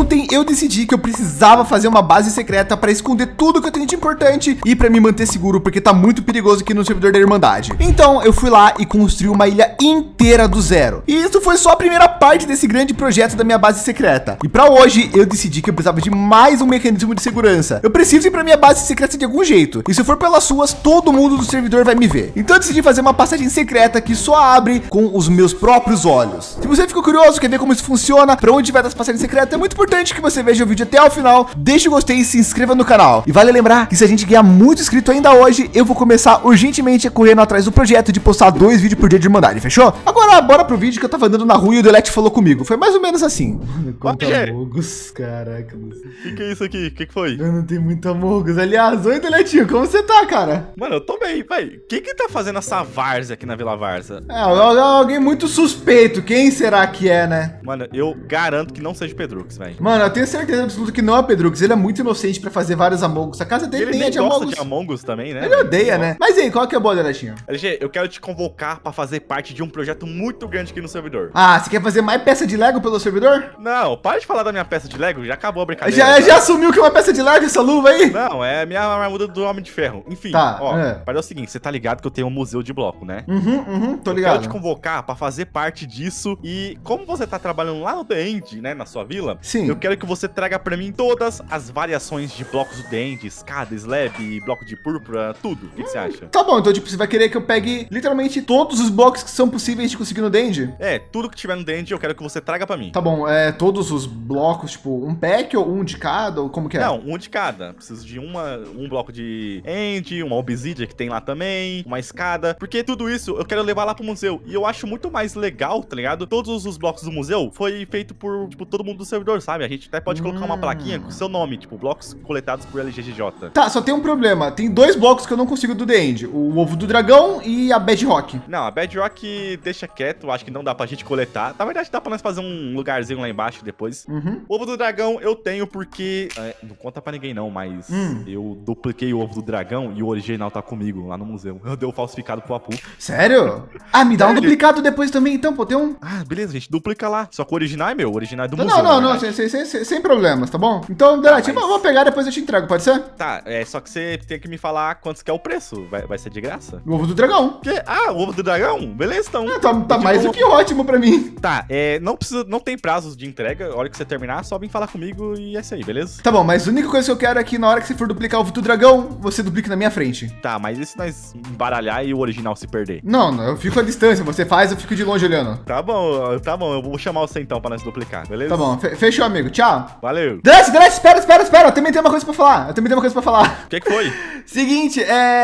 ontem eu decidi que eu precisava fazer uma base secreta para esconder tudo que eu tenho de importante e para me manter seguro, porque tá muito perigoso aqui no servidor da Irmandade. Então eu fui lá e construí uma ilha inteira do zero. E isso foi só a primeira parte desse grande projeto da minha base secreta. E para hoje eu decidi que eu precisava de mais um mecanismo de segurança. Eu preciso ir para minha base secreta de algum jeito. E se eu for pelas suas, todo mundo do servidor vai me ver. Então eu decidi fazer uma passagem secreta que só abre com os meus próprios olhos. Se você ficou curioso, quer ver como isso funciona, para onde vai das passagens secretas, é muito importante que você veja o vídeo até o final, deixe o gostei e se inscreva no canal. E vale lembrar que se a gente ganhar muito inscrito ainda hoje, eu vou começar urgentemente correndo atrás do projeto de postar 2 vídeos por dia de Irmandade, fechou? Agora bora pro vídeo que eu tava andando na rua e o Delete falou comigo. Foi mais ou menos assim. Mano, quanto Amogus, caraca. O que é isso aqui? O que foi? Eu não tenho muito Amogus. Aliás, oi Deletinho, como você tá, cara? Mano, eu tô bem, pai. O que tá fazendo essa várzea aqui na Vila Varza? É, alguém muito suspeito. Quem será que é, né? Mano, eu garanto que não seja Pedrux, velho. Mano, eu tenho certeza absoluta que não é Pedrux. Ele é muito inocente pra fazer vários Amogus. A casa dele nem é de Amogus. Ele gosta de Among Us também, né? Ele odeia, né? Mas aí, qual que é a boa, Deletinho? LG, eu quero te convocar pra fazer parte de um projeto muito grande aqui no servidor. Ah, você quer fazer mais peça de Lego pelo servidor? Não, para de falar da minha peça de Lego, já acabou a brincadeira. Já assumiu que é uma peça de Lego essa luva aí? Não, é a minha armadura do Homem de Ferro. Enfim, tá, ó, é o seguinte, você tá ligado que eu tenho um museu de bloco, né? Tô ligado. Eu quero te convocar pra fazer parte disso e como você tá trabalhando lá no The End, né, na sua vila, sim, eu quero que você traga pra mim todas as variações de blocos do The End, escada, slab, bloco de púrpura, tudo. O que você acha? Tá bom, então tipo, você vai querer que eu pegue literalmente todos os blocos que são possíveis de conseguir no The End? É, tudo que tiver no The End eu quero que você traga pra mim. Tá bom, todos os blocos, tipo, um pack ou um de cada, ou como que é? Não, um de cada. Preciso de um bloco de End, uma obsidian que tem lá também, uma escada, porque tudo isso eu quero levar lá pro museu. E eu acho muito mais legal, tá ligado? Todos os blocos do museu foi feito por, tipo, todo mundo do servidor, sabe? A gente até pode colocar uma plaquinha com seu nome, tipo, blocos coletados por LGGJ. Tá, só tem um problema. Tem 2 blocos que eu não consigo do The End. O ovo do dragão e a Bedrock. Não, a Bedrock deixa quieto, acho que não dá pra gente coletar. Na verdade, dá pra nós fazer um lugarzinho lá embaixo depois. O ovo do dragão eu tenho porque... não conta pra ninguém não, mas eu dupliquei o ovo do dragão e o original tá comigo lá no museu. Eu dei o falsificado pro Apu. Sério? Ah, me dá um duplicado depois também, então, pô, tem um... Ah, beleza, gente, duplica lá. Só que o original é meu, o original é do museu. Não, sem problemas, tá bom? Então, Delete, mas... eu vou pegar e depois eu te entrego, pode ser? Tá, só que você tem que me falar quantos que é o preço. Vai ser de graça? O ovo do dragão. Que? Ah, o ovo do dragão? Beleza, então. Tá mais do que ótimo pra mim. Tá, não tem prazos de entrega. A hora que você terminar, só vem falar comigo e é isso aí, beleza? Tá bom, mas a única coisa que eu quero é que na hora que você for duplicar o ovo do dragão, você duplique na minha frente. Tá, mas e se nós embaralhar e o original se perder? Não, eu fico à distância. Você faz, eu fico de longe olhando. Tá bom. Eu vou chamar você então pra nós duplicar, beleza? Tá bom, fechou, amigo. Tchau. Valeu. Delete, espera. Eu também tenho uma coisa pra falar. O que foi? Seguinte,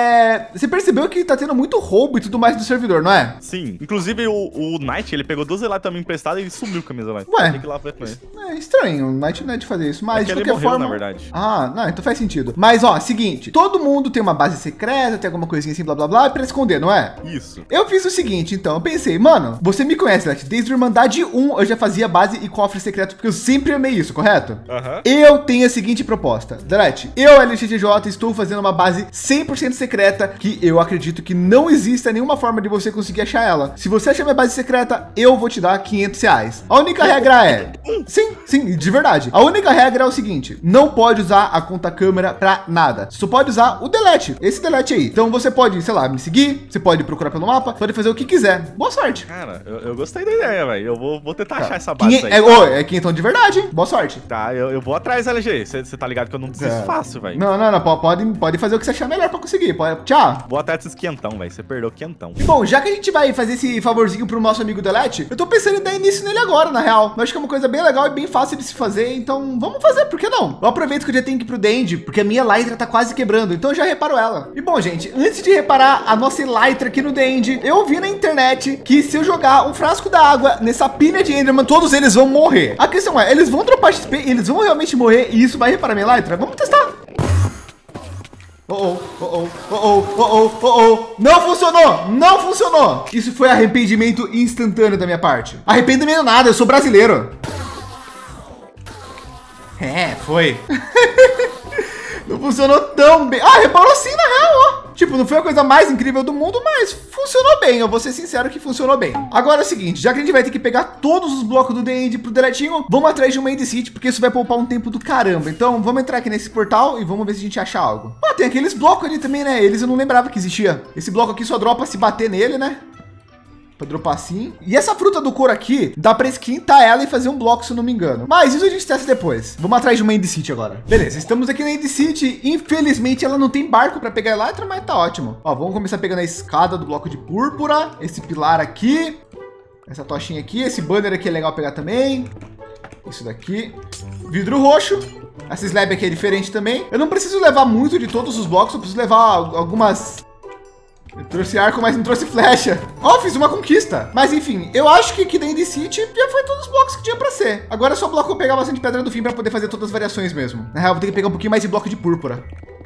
você percebeu que tá tendo muito roubo e tudo mais do servidor, não é? Sim. Inclusive, o Knight, ele pegou 2 Zelate também emprestado e sumiu com a minha Zelate. Ué, tem que ir lá ver com ele. É estranho, o Knight não é de fazer isso, mas de qualquer forma... na verdade. Ah, não, então faz sentido. Mas, ó, seguinte, todo mundo tem uma base secreta, tem alguma coisinha assim, blá, blá, blá, pra esconder, não é? Isso. Eu fiz o seguinte, então, eu pensei, mano, você me conhece, Delete, desde o Irmandade 1 eu já fazia base e cofre secreto, porque eu sempre amei isso, correto? Eu tenho a seguinte proposta, Delete, eu, LGGJ, estou fazendo uma base 100% secreta, que eu acredito que não exista nenhuma forma de você conseguir achar ela. Se você achar minha base secreta, eu vou te dar 500 reais. A única regra é... Sim, de verdade. A única regra é o seguinte, não pode usar a conta câmera pra nada. Você só pode usar o Delete, esse Delete aí. Então você pode, sei lá, me seguir, você pode procurar pelo mapa, pode fazer o que quiser. Boa sorte. Cara, eu gostei da ideia, velho. Eu vou tentar achar essa base aí. É 500 de verdade, hein? Boa sorte. Tá, eu vou atrás, LG. Você tá ligado que eu não desisto fácil, velho. Não, pode fazer o que você achar melhor pra conseguir. Tchau. Vou atrás desses quentão, velho. Você perdeu quentão. Bom, já que a gente vai fazer esse favorzinho pro nosso amigo Delete, eu tô pensando em dar início nele agora, na real. Eu acho que é uma coisa bem legal e bem fácil de se fazer, então vamos fazer, por que não? Eu aproveito que eu já tenho que ir pro The End, porque a minha Elytra tá quase quebrando, então eu já reparo ela. E bom, gente, antes de reparar a nossa Elytra aqui no The End, eu vi na internet que se eu jogar um frasco d'água nessa pilha de Enderman, todos eles vão morrer. A questão é, eles vão dropar XP, eles vão realmente morrer e isso vai reparar minha Elytra? Vamos testar. Não funcionou. Isso foi arrependimento instantâneo da minha parte. Arrependimento nada, eu sou brasileiro. Foi. Não funcionou tão bem. Ah, reparou sim, na real, ó. Tipo, não foi a coisa mais incrível do mundo, mas funcionou bem. Eu vou ser sincero que funcionou bem. Agora é o seguinte, já que a gente vai ter que pegar todos os blocos do The End pro deletinho, vamos atrás de uma End City, porque isso vai poupar um tempo do caramba. Então vamos entrar aqui nesse portal e vamos ver se a gente acha algo. Ah, tem aqueles blocos ali também, né? Eles eu não lembrava que existia. Esse bloco aqui só dropa se bater nele, né? Pra dropar assim. E essa fruta do couro aqui, dá pra esquentar ela e fazer um bloco, se eu não me engano. Mas isso a gente testa depois. Vamos atrás de uma End City agora. Beleza, estamos aqui na End City. Infelizmente, ela não tem barco pra pegar elytra, mas tá ótimo. Ó, vamos começar pegando a escada do bloco de púrpura. Esse pilar aqui. Essa tochinha aqui. Esse banner aqui é legal pegar também. Isso daqui. Vidro roxo. Essa slab aqui é diferente também. Eu não preciso levar muito de todos os blocos. Eu preciso levar algumas... Eu trouxe arco, mas não trouxe flecha. Ó, fiz uma conquista. Mas enfim, eu acho que aqui da End City já foi todos os blocos que tinha pra ser. Agora é só bloco eu pegar bastante pedra do fim pra poder fazer todas as variações mesmo. Na real, vou ter que pegar um pouquinho mais de bloco de púrpura.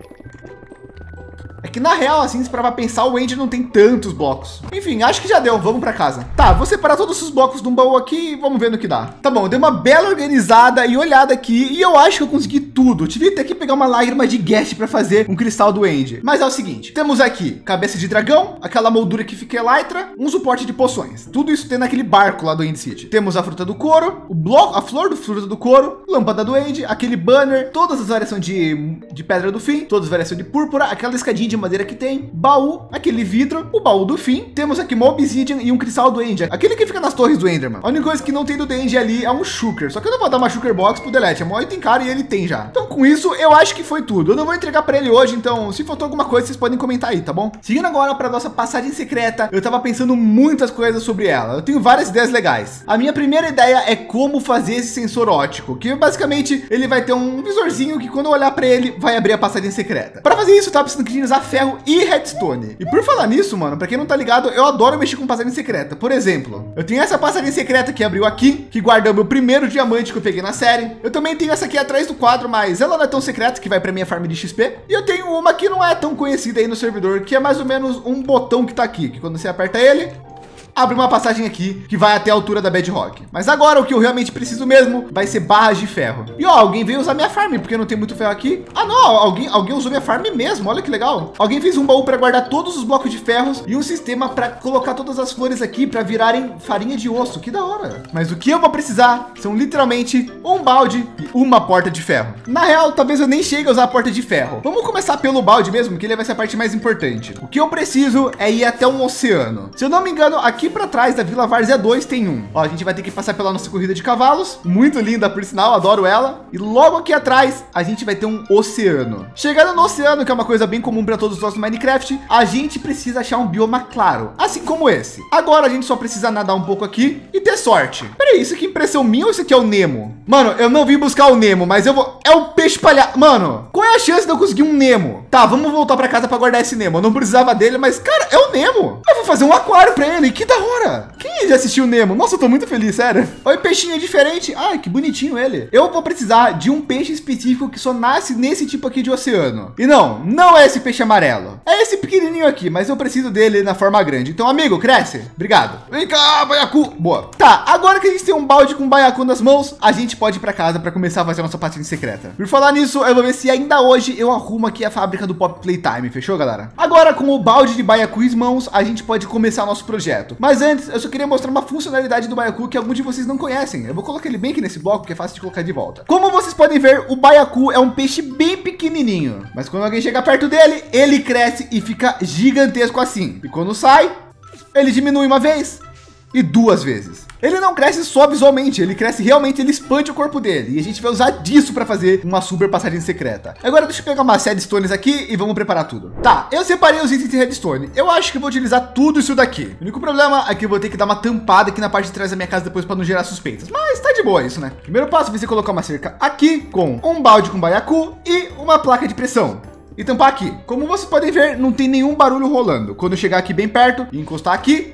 É que na real, assim, se pra pensar, o End não tem tantos blocos. Enfim, acho que já deu. Vamos pra casa. Tá, vou separar todos os blocos de um baú aqui e vamos ver no que dá. Tá bom, eu dei uma bela organizada e olhada aqui e eu acho que eu consegui tudo. Eu tive até que pegar uma lágrima de guest para fazer um cristal do End. Mas é o seguinte, temos aqui cabeça de dragão, aquela moldura que fica elytra, um suporte de poções. Tudo isso tem naquele barco lá do End City. Temos a fruta do couro, o bloco, a flor do fruta do couro, lâmpada do End, aquele banner, todas as variações de pedra do fim, todas as variações de púrpura, aquela escadinha de madeira que tem, baú, aquele vidro, o baú do fim. Temos aqui uma obsidian e um cristal do End, aquele que fica nas torres do Enderman. A única coisa que não tem do End ali é um shulker, só que eu não vou dar uma shulker box pro Delete, é mó item caro e ele tem já. Então com isso eu acho que foi tudo. Eu não vou entregar para ele hoje, então se faltou alguma coisa vocês podem comentar aí, tá bom? Seguindo agora para nossa passagem secreta, eu tava pensando muitas coisas sobre ela. Eu tenho várias ideias legais. A minha primeira ideia é como fazer esse sensor óptico, que basicamente ele vai ter um visorzinho que quando eu olhar para ele vai abrir a passagem secreta. Para fazer isso eu tava precisando de usar ferro e redstone. E por falar nisso, mano, para quem não tá ligado, eu adoro mexer com passagem secreta. Por exemplo, eu tenho essa passagem secreta que abriu aqui, que guarda o meu primeiro diamante que eu peguei na série. Eu também tenho essa aqui atrás do quadro, mas ela não é tão secreta, que vai para minha farm de XP. E eu tenho uma que não é tão conhecida aí no servidor, que é mais ou menos um botão que tá aqui, que quando você aperta ele, abre uma passagem aqui que vai até a altura da Bedrock. Mas agora o que eu realmente preciso mesmo vai ser barras de ferro. E ó, alguém veio usar minha farm, porque não tem muito ferro aqui. Ah não, alguém usou minha farm mesmo, olha que legal. Alguém fez um baú para guardar todos os blocos de ferros e um sistema para colocar todas as flores aqui para virarem farinha de osso, que da hora. Mas o que eu vou precisar são literalmente um balde e uma porta de ferro. Na real, talvez eu nem chegue a usar a porta de ferro. Vamos começar pelo balde mesmo, que ele vai ser a parte mais importante. O que eu preciso é ir até um oceano. Se eu não me engano, aqui para trás da Vila Várzea 2 tem um. Ó, a gente vai ter que passar pela nossa corrida de cavalos, muito linda por sinal, adoro ela. E logo aqui atrás a gente vai ter um oceano. Chegando no oceano, que é uma coisa bem comum para todos os nossos Minecraft, a gente precisa achar um bioma claro, assim como esse. Agora a gente só precisa nadar um pouco aqui e ter sorte. Peraí, isso aqui é impressão minha ou isso aqui é o Nemo? Mano, eu não vim buscar o Nemo, mas eu vou... É o peixe palhaço. Mano, qual é a chance de eu conseguir um Nemo? Tá, vamos voltar para casa para guardar esse Nemo. Eu não precisava dele, mas cara, é o Nemo. Eu vou fazer um aquário para ele, que da hora. Quem já assistiu o Nemo? Nossa, eu tô muito feliz, sério. Olha o peixinho diferente. Ai, que bonitinho ele. Eu vou precisar de um peixe específico que só nasce nesse tipo aqui de oceano. E não é esse peixe amarelo. É esse pequenininho aqui, mas eu preciso dele na forma grande. Então, amigo, cresce. Obrigado. Vem cá, baiacu. Boa. Tá, agora que a gente tem um balde com baiacu nas mãos, a gente pode ir para casa para começar a fazer a nossa passagem secreta. Por falar nisso, eu vou ver se ainda hoje eu arrumo aqui a fábrica do Pop Playtime. Fechou, galera? Agora, com o balde de baiacu em mãos, a gente pode começar nosso projeto. Mas antes, eu só queria mostrar uma funcionalidade do baiacu que alguns de vocês não conhecem. Eu vou colocar ele bem aqui nesse bloco, que é fácil de colocar de volta. Como vocês podem ver, o baiacu é um peixe bem pequenininho, mas quando alguém chega perto dele, ele cresce e fica gigantesco assim. E quando sai, ele diminui uma vez e duas vezes. Ele não cresce só visualmente, ele cresce realmente, ele expande o corpo dele. E a gente vai usar disso para fazer uma super passagem secreta. Agora deixa eu pegar umas redstones aqui e vamos preparar tudo. Tá, eu separei os itens de redstone. Eu acho que vou utilizar tudo isso daqui. O único problema é que eu vou ter que dar uma tampada aqui na parte de trás da minha casa depois para não gerar suspeitas. Mas tá de boa isso, né? Primeiro passo vai ser colocar uma cerca aqui com um balde com baiacu e uma placa de pressão. E tampar aqui. Como vocês podem ver, não tem nenhum barulho rolando. Quando eu chegar aqui bem perto e encostar aqui,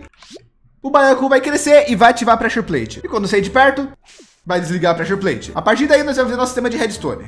o baiacu vai crescer e vai ativar a pressure plate. E quando sair de perto, vai desligar a pressure plate. A partir daí, nós vamos fazer nosso sistema de redstone.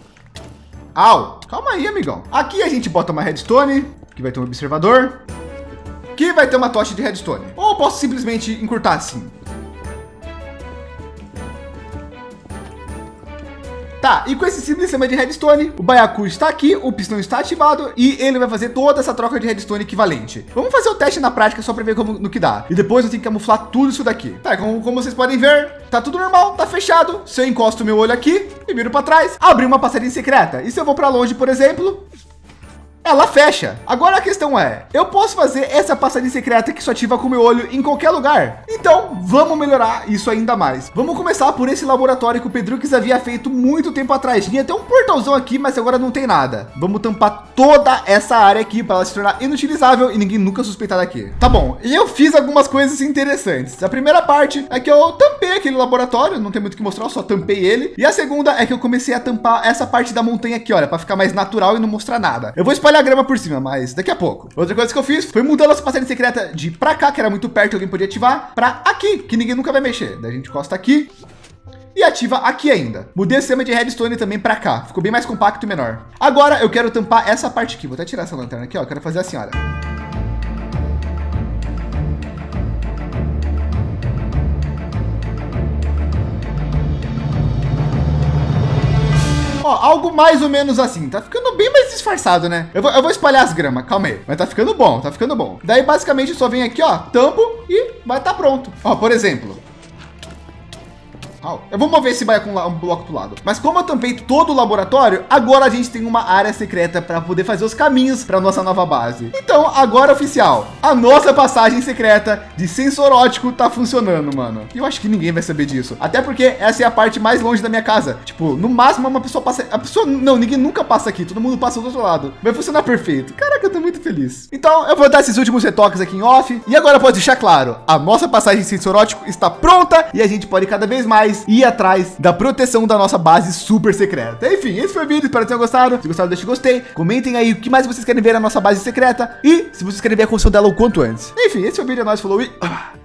Au, calma aí, amigão. Aqui a gente bota uma redstone, que vai ter um observador, que vai ter uma tocha de redstone. Ou eu posso simplesmente encurtar assim. Tá, e com esse simples sistema de redstone, o Baiacu está aqui, o pistão está ativado e ele vai fazer toda essa troca de redstone equivalente. Vamos fazer o teste na prática só para ver como, no que dá. E depois eu tenho que camuflar tudo isso daqui. Tá, como vocês podem ver, tá tudo normal, tá fechado. Se eu encosto meu olho aqui e viro para trás, abri uma passagem secreta. E se eu vou para longe, por exemplo, ela fecha. Agora a questão é, eu posso fazer essa passagem secreta que só ativa com o meu olho em qualquer lugar? Então, vamos melhorar isso ainda mais. Vamos começar por esse laboratório que o Pedrux havia feito muito tempo atrás. Tinha até um portalzão aqui, mas agora não tem nada. Vamos tampar toda essa área aqui para ela se tornar inutilizável e ninguém nunca suspeitar daqui. Tá bom, e eu fiz algumas coisas interessantes. A primeira parte é que eu tampei aquele laboratório, não tem muito o que mostrar, eu só tampei ele. E a segunda é que eu comecei a tampar essa parte da montanha aqui, olha, para ficar mais natural e não mostrar nada. Eu vou espalhar a grama por cima, mas daqui a pouco. Outra coisa que eu fiz foi mudando essa passagem secreta de pra cá, que era muito perto, alguém podia ativar, para aqui, que ninguém nunca vai mexer. Daí a gente encosta aqui e ativa aqui ainda. Mudei o sistema de redstone também para cá, ficou bem mais compacto e menor. Agora eu quero tampar essa parte aqui, vou até tirar essa lanterna aqui, ó, eu quero fazer assim, olha. Ó, algo mais ou menos assim, tá ficando bem mais disfarçado, né? Eu vou espalhar as gramas, calma aí, mas tá ficando bom, tá ficando bom. Daí basicamente eu só venho aqui, ó, tampo e vai estar pronto. Ó, por exemplo, eu vou mover esse Baiacu um bloco pro lado. Mas como eu tampei todo o laboratório, agora a gente tem uma área secreta para poder fazer os caminhos para nossa nova base. Então, agora oficial, a nossa passagem secreta de sensor óptico tá funcionando, mano. E eu acho que ninguém vai saber disso. Até porque essa é a parte mais longe da minha casa. Tipo, no máximo uma pessoa passa... Não, ninguém nunca passa aqui. Todo mundo passa do outro lado. Vai funcionar perfeito. Caraca, eu tô muito feliz. Então, eu vou dar esses últimos retoques aqui em off. E agora pode deixar claro, a nossa passagem de sensor óptico está pronta e a gente pode cada vez mais ir atrás da proteção da nossa base super secreta. Enfim, esse foi o vídeo, espero que tenham gostado. Se gostaram, deixe gostei, comentem aí o que mais vocês querem ver na nossa base secreta e se vocês querem ver a construção dela o quanto antes. Enfim, esse foi o vídeo, é nóis, falou e...